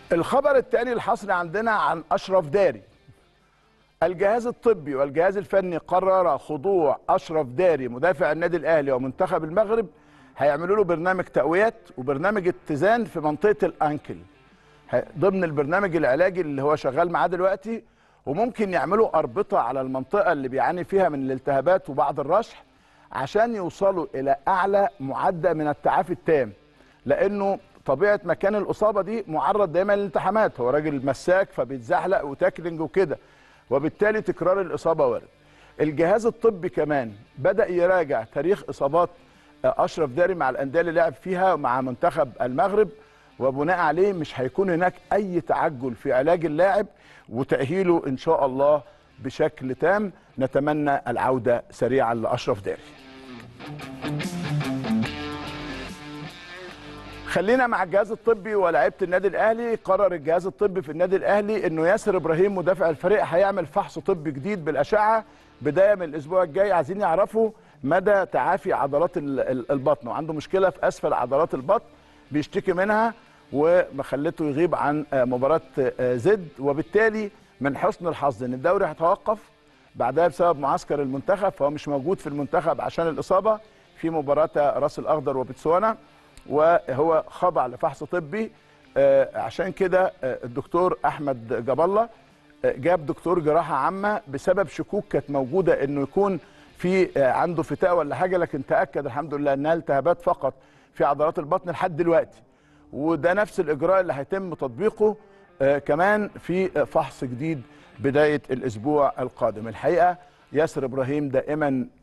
الخبر الثاني الحصري عندنا عن أشرف داري. الجهاز الطبي والجهاز الفني قرر خضوع أشرف داري مدافع النادي الأهلي ومنتخب المغرب، هيعملوا له برنامج تقويات وبرنامج اتزان في منطقة الأنكل ضمن البرنامج العلاجي اللي هو شغال معاه دلوقتي، وممكن يعملوا أربطة على المنطقة اللي بيعاني فيها من الالتهابات وبعض الرشح عشان يوصلوا إلى أعلى معدل من التعافي التام، لأنه طبيعة مكان الإصابة دي معرض دايما للالتحامات، هو راجل مساك فبيتزحلق وتاكلينج وكده، وبالتالي تكرار الإصابة وارد. الجهاز الطبي كمان بدأ يراجع تاريخ إصابات أشرف داري مع الأندية اللي لعب فيها مع منتخب المغرب، وبناء عليه مش هيكون هناك أي تعجل في علاج اللاعب وتأهيله إن شاء الله بشكل تام. نتمنى العودة سريعا لأشرف داري. خلينا مع الجهاز الطبي ولاعيبه النادي الاهلي. قرر الجهاز الطبي في النادي الاهلي انه ياسر ابراهيم مدافع الفريق هيعمل فحص طبي جديد بالاشعه بدايه من الاسبوع الجاي. عايزين يعرفوا مدى تعافي عضلات البطن، وعنده مشكله في اسفل عضلات البطن بيشتكي منها ومخلته يغيب عن مباراه زد، وبالتالي من حسن الحظ ان الدوري هيتوقف بعدها بسبب معسكر المنتخب، فهو مش موجود في المنتخب عشان الاصابه في مباراه راس الاخضر وبتسوانا، وهو خضع لفحص طبي. عشان كده الدكتور احمد جاب الله جاب دكتور جراحه عامه بسبب شكوك كانت موجوده انه يكون في عنده فتاء ولا حاجه، لكن تاكد الحمد لله انها التهابات فقط في عضلات البطن لحد دلوقتي، وده نفس الاجراء اللي هيتم تطبيقه كمان في فحص جديد بدايه الاسبوع القادم. الحقيقه ياسر ابراهيم دائما